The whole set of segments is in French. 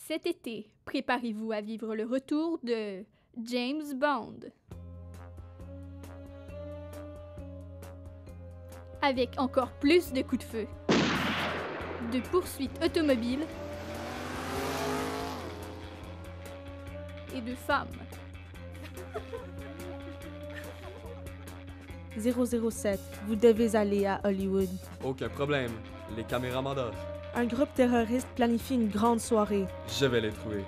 Cet été, préparez-vous à vivre le retour de James Bond. Avec encore plus de coups de feu, de poursuites automobiles et de femmes. 007, vous devez aller à Hollywood. Aucun problème. Les caméras m'endorment. Un groupe terroriste planifie une grande soirée. Je vais les trouver.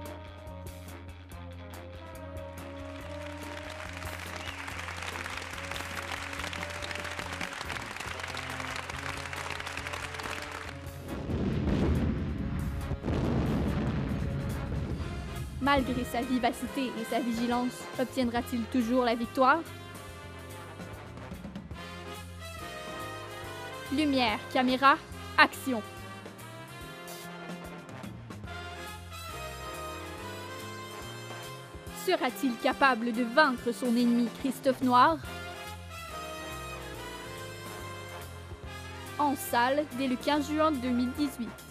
Malgré sa vivacité et sa vigilance, obtiendra-t-il toujours la victoire? Lumière, caméra, action! Sera-t-il capable de vaincre son ennemi Christophe Noir? En salle dès le 15 juin 2018.